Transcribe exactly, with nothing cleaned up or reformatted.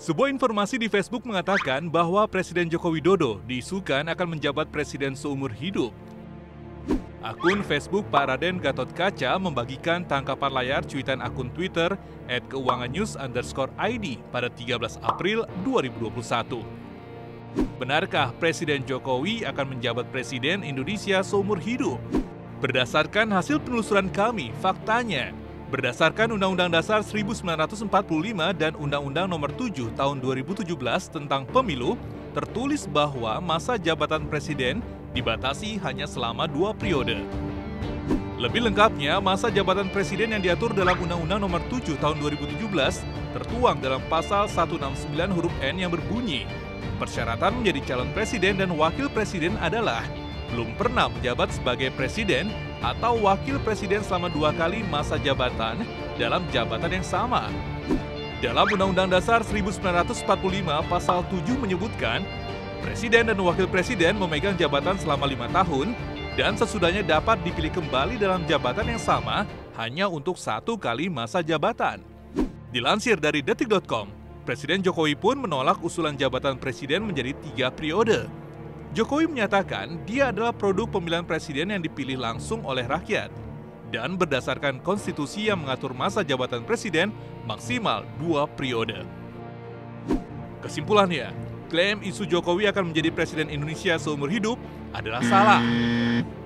Sebuah informasi di Facebook mengatakan bahwa Presiden Joko Widodo diisukan akan menjabat presiden seumur hidup. Akun Facebook Pak Raden Gatot Kaca membagikan tangkapan layar cuitan akun Twitter et keuangannews underscore I D pada tiga belas April dua ribu dua puluh satu. Benarkah Presiden Jokowi akan menjabat Presiden Indonesia seumur hidup? Berdasarkan hasil penelusuran kami, faktanya, berdasarkan Undang-Undang Dasar seribu sembilan ratus empat puluh lima dan Undang-Undang Nomor tujuh Tahun dua ribu tujuh belas tentang Pemilu, tertulis bahwa masa jabatan Presiden dibatasi hanya selama dua periode. Lebih lengkapnya, masa jabatan Presiden yang diatur dalam Undang-Undang Nomor tujuh Tahun dua ribu tujuh belas tertuang dalam Pasal seratus enam puluh sembilan huruf N yang berbunyi, persyaratan menjadi calon Presiden dan Wakil Presiden adalah belum pernah menjabat sebagai Presiden atau Wakil Presiden selama dua kali masa jabatan dalam jabatan yang sama. Dalam Undang-Undang Dasar seribu sembilan ratus empat puluh lima Pasal tujuh menyebutkan, Presiden dan Wakil Presiden memegang jabatan selama lima tahun dan sesudahnya dapat dipilih kembali dalam jabatan yang sama hanya untuk satu kali masa jabatan. Dilansir dari detik titik com, Presiden Jokowi pun menolak usulan jabatan Presiden menjadi tiga periode. Jokowi menyatakan dia adalah produk pemilihan presiden yang dipilih langsung oleh rakyat dan berdasarkan konstitusi yang mengatur masa jabatan presiden maksimal dua periode. Kesimpulannya, klaim isu Jokowi akan menjadi presiden Indonesia seumur hidup adalah salah.